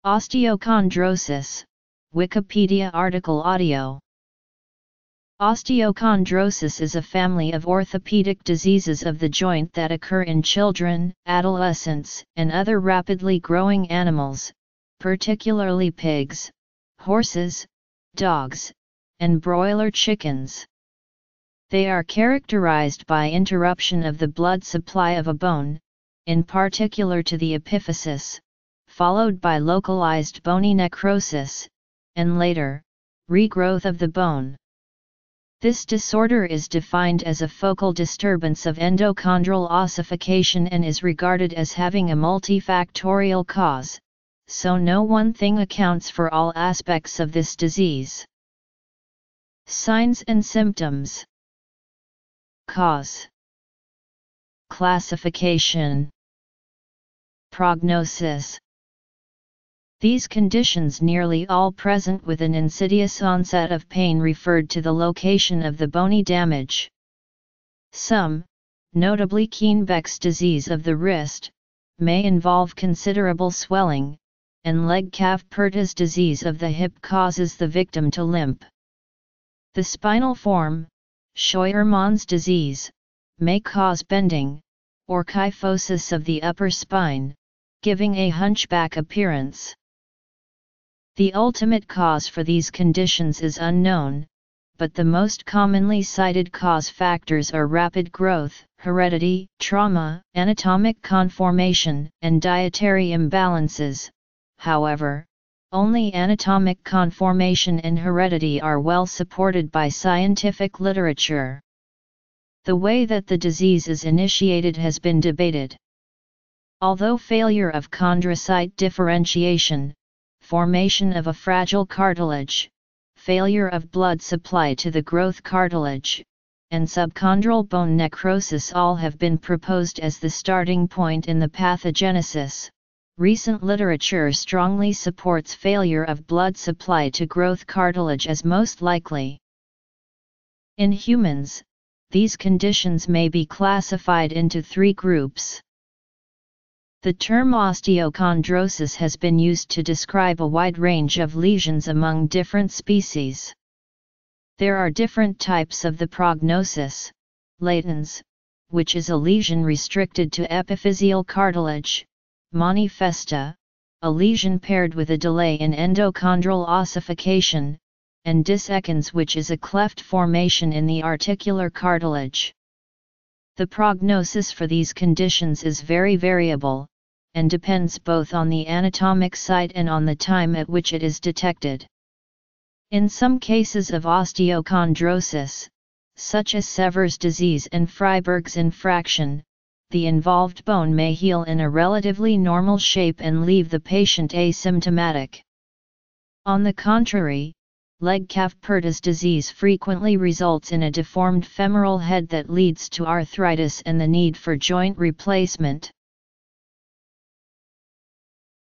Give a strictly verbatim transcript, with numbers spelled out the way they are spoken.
Osteochondrosis, Wikipedia article audio. Osteochondrosis is a family of orthopedic diseases of the joint that occur in children, adolescents, and other rapidly growing animals, particularly pigs, horses, dogs, and broiler chickens. They are characterized by interruption of the blood supply of a bone, in particular to the epiphysis, followed by localized bony necrosis, and later, regrowth of the bone. This disorder is defined as a focal disturbance of endochondral ossification and is regarded as having a multifactorial cause, so no one thing accounts for all aspects of this disease. Signs and symptoms. Cause. Classification. Prognosis. These conditions nearly all present with an insidious onset of pain referred to the location of the bony damage. Some, notably Kienbeck's disease of the wrist, may involve considerable swelling, and Legg-Calvé-Perthes disease of the hip causes the victim to limp. The spinal form, Scheuermann's disease, may cause bending, or kyphosis of the upper spine, giving a hunchback appearance. The ultimate cause for these conditions is unknown, but the most commonly cited cause factors are rapid growth, heredity, trauma, anatomic conformation, and dietary imbalances. However, only anatomic conformation and heredity are well supported by scientific literature. The way that the disease is initiated has been debated. Although failure of chondrocyte differentiation, formation of a fragile cartilage, failure of blood supply to the growth cartilage, and subchondral bone necrosis all have been proposed as the starting point in the pathogenesis, recent literature strongly supports failure of blood supply to growth cartilage as most likely. In humans, these conditions may be classified into three groups. The term osteochondrosis has been used to describe a wide range of lesions among different species. There are different types of the prognosis: latens, which is a lesion restricted to epiphyseal cartilage; manifesta, a lesion paired with a delay in endochondral ossification; and dissecans, which is a cleft formation in the articular cartilage. The prognosis for these conditions is very variable, and depends both on the anatomic site and on the time at which it is detected. In some cases of osteochondrosis, such as Sever's disease and Freiberg's infraction, the involved bone may heal in a relatively normal shape and leave the patient asymptomatic. On the contrary, Legg-Calvé-Perthes disease frequently results in a deformed femoral head that leads to arthritis and the need for joint replacement.